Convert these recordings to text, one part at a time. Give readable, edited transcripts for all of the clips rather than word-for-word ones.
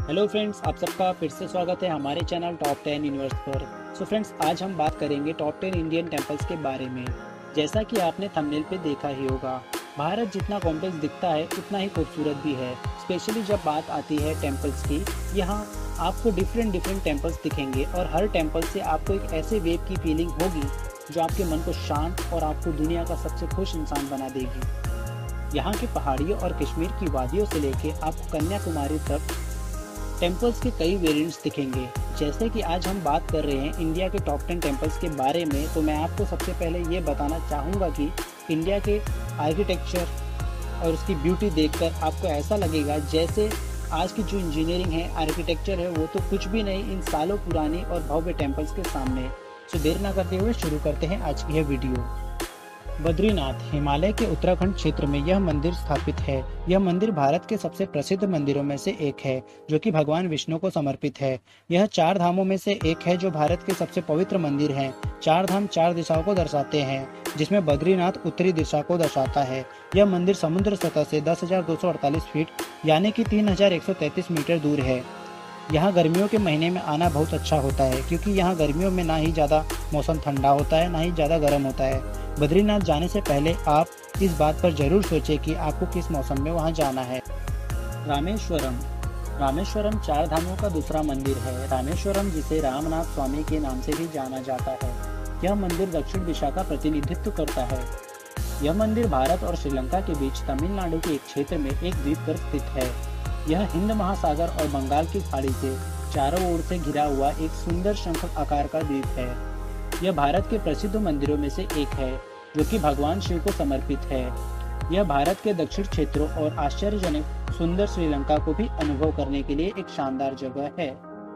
Hello friends, आप सबका फिर से स्वागत है हमारे चैनल टॉप 10 यूनिवर्स पर। सो फ्रेंड्स, आज हम बात करेंगे टॉप 10 इंडियन टेम्पल्स के बारे में। जैसा कि आपने थंबनेल पे देखा ही होगा, भारत जितना कॉम्प्लेक्स दिखता है उतना ही खूबसूरत भी है। स्पेशली जब बात आती है टेम्पल्स की, यहाँ आपको डिफरेंट टेम्पल्स दिखेंगे और हर टेम्पल से आपको एक ऐसे वेव की फीलिंग होगी जो आपके मन को शांत और आपको दुनिया का सबसे खुश इंसान बना देगी। यहाँ के पहाड़ियों और कश्मीर की वादियों से लेके आपको कन्याकुमारी तक टेम्पल्स के कई वेरिएंट्स दिखेंगे। जैसे कि आज हम बात कर रहे हैं इंडिया के टॉप 10 टेम्पल्स के बारे में, तो मैं आपको सबसे पहले ये बताना चाहूँगा कि इंडिया के आर्किटेक्चर और उसकी ब्यूटी देखकर आपको ऐसा लगेगा जैसे आज की जो इंजीनियरिंग है, आर्किटेक्चर है, वो तो कुछ भी नहीं इन सालों पुरानी और भव्य टेम्पल्स के सामने। सो देर ना करते हुए शुरू करते हैं आज की यह वीडियो। बद्रीनाथ हिमालय के उत्तराखंड क्षेत्र में यह मंदिर स्थापित है। यह मंदिर भारत के सबसे प्रसिद्ध मंदिरों में से एक है, जो कि भगवान विष्णु को समर्पित है। यह 4 धामों में से एक है जो भारत के सबसे पवित्र मंदिर हैं। 4 धाम 4 दिशाओं को दर्शाते हैं, जिसमें बद्रीनाथ उत्तरी दिशा को दर्शाता है। यह मंदिर समुद्र सतह से 10,248 फीट यानी कि 3,133 मीटर दूर है। यहाँ गर्मियों के महीने में आना बहुत अच्छा होता है, क्योंकि यहाँ गर्मियों में ना ही ज़्यादा मौसम ठंडा होता है, ना ही ज़्यादा गर्म होता है। बद्रीनाथ जाने से पहले आप इस बात पर जरूर सोचें कि आपको किस मौसम में वहाँ जाना है। रामेश्वरम 4 धामों का दूसरा मंदिर है। रामेश्वरम, जिसे रामनाथ स्वामी के नाम से भी जाना जाता है, यह मंदिर दक्षिण दिशा का प्रतिनिधित्व करता है। यह मंदिर भारत और श्रीलंका के बीच तमिलनाडु के एक क्षेत्र में एक द्वीप पर स्थित है। यह हिंद महासागर और बंगाल की खाड़ी से चारों ओर से घिरा हुआ एक सुंदर शंख आकार का द्वीप है। यह भारत के प्रसिद्ध मंदिरों में से एक है, जो कि भगवान शिव को समर्पित है। यह भारत के दक्षिण क्षेत्रों और आश्चर्यजनक सुंदर श्रीलंका को भी अनुभव करने के लिए एक शानदार जगह है।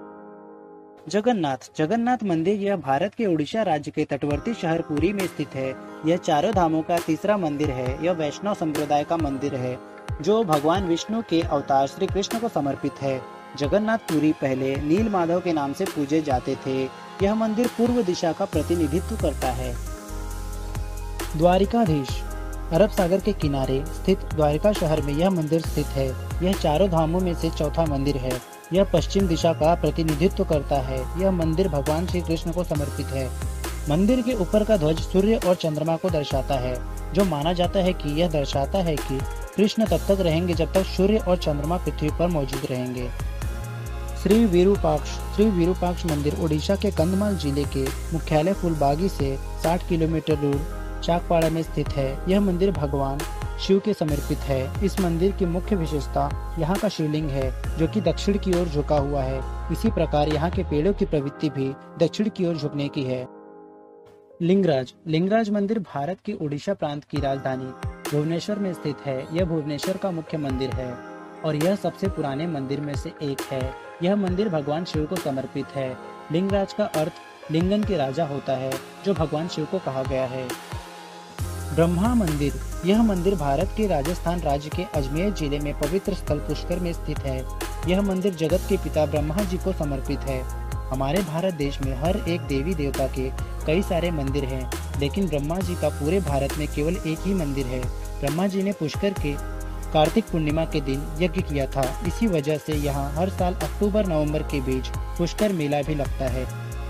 जगन्नाथ मंदिर यह भारत के उड़ीसा राज्य के तटवर्ती शहर पुरी में स्थित है। यह 4 धामों का तीसरा मंदिर है। यह वैष्णव संप्रदाय का मंदिर है, जो भगवान विष्णु के अवतार श्री कृष्ण को समर्पित है। जगन्नाथ पुरी पहले नील माधव के नाम से पूजे जाते थे। यह मंदिर पूर्व दिशा का प्रतिनिधित्व करता है। द्वारिकाधीश अरब सागर के किनारे स्थित द्वारिका शहर में यह मंदिर स्थित है। यह 4 धामों में से चौथा मंदिर है। यह पश्चिम दिशा का प्रतिनिधित्व करता है। यह मंदिर भगवान श्री कृष्ण को समर्पित है। मंदिर के ऊपर का ध्वज सूर्य और चंद्रमा को दर्शाता है, जो माना जाता है कि यह दर्शाता है कि कृष्ण तब तक रहेंगे जब तक सूर्य और चंद्रमा पृथ्वी पर मौजूद रहेंगे। श्री विरूपाक्ष मंदिर ओडिशा के कंधमाल जिले के मुख्यालय फुलबागी से 60 किलोमीटर दूर चाकपाड़ा में स्थित है। यह मंदिर भगवान शिव के समर्पित है। इस मंदिर की मुख्य विशेषता यहाँ का शिवलिंग है, जो कि दक्षिण की ओर झुका हुआ है। इसी प्रकार यहाँ के पेड़ों की प्रवृत्ति भी दक्षिण की ओर झुकने की है। लिंगराज मंदिर भारत के उड़ीसा प्रांत की राजधानी भुवनेश्वर में स्थित है। यह भुवनेश्वर का मुख्य मंदिर है और यह सबसे पुराने मंदिर में से एक है। यह मंदिर भगवान शिव को समर्पित है। लिंगराज का अर्थ लिंगन के राजा होता है, जो भगवान शिव को कहा गया है। ब्रह्मा मंदिर यह मंदिर भारत के राजस्थान राज्य के अजमेर जिले में पवित्र स्थल पुष्कर में स्थित है। यह मंदिर जगत के पिता ब्रह्मा जी को समर्पित है। हमारे भारत देश में हर एक देवी देवता के कई सारे मंदिर हैं, लेकिन ब्रह्मा जी का पूरे भारत में केवल एक ही मंदिर है। ब्रह्मा जी ने पुष्कर के कार्तिक पूर्णिमा के दिन यज्ञ किया था। इसी वजह से यहाँ हर साल अक्टूबर-नवंबर के बीच पुष्कर मेला भी लगता है।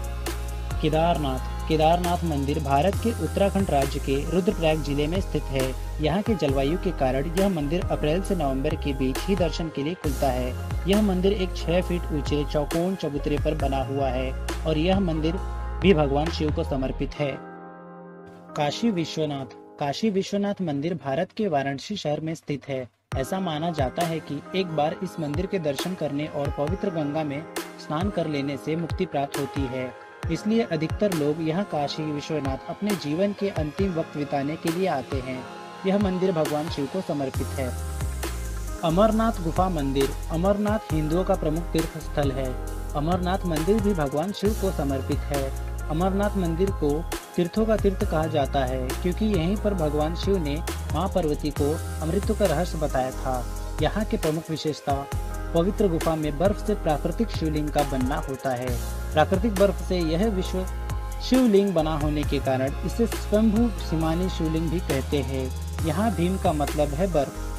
केदारनाथ मंदिर भारत के उत्तराखंड राज्य के रुद्रप्रयाग जिले में स्थित है। यहाँ के जलवायु के कारण यह मंदिर अप्रैल से नवंबर के बीच ही दर्शन के लिए खुलता है। यह मंदिर एक 6 फीट ऊंचे चौकोन चबूतरे पर बना हुआ है और यह मंदिर भी भगवान शिव को समर्पित है। काशी विश्वनाथ मंदिर भारत के वाराणसी शहर में स्थित है। ऐसा माना जाता है कि एक बार इस मंदिर के दर्शन करने और पवित्र गंगा में स्नान कर लेने से मुक्ति प्राप्त होती है। इसलिए अधिकतर लोग यहाँ काशी विश्वनाथ अपने जीवन के अंतिम वक्त बिताने के लिए आते हैं। यह मंदिर भगवान शिव को समर्पित है। अमरनाथ गुफा मंदिर अमरनाथ हिंदुओं का प्रमुख तीर्थ स्थल है। अमरनाथ मंदिर भी भगवान शिव को समर्पित है। अमरनाथ मंदिर को तीर्थों का तीर्थ कहा जाता है, क्योंकि यहीं पर भगवान शिव ने मां पार्वती को अमृत का रहस्य बताया था। यहाँ के प्रमुख विशेषता पवित्र गुफा में बर्फ से प्राकृतिक शिवलिंग का बनना होता है। प्राकृतिक बर्फ से यह विश्व शिवलिंग बना होने के कारण इसे स्वयंभू सिमानी शिवलिंग भी कहते हैं। यहाँ भीम का मतलब है बर्फ।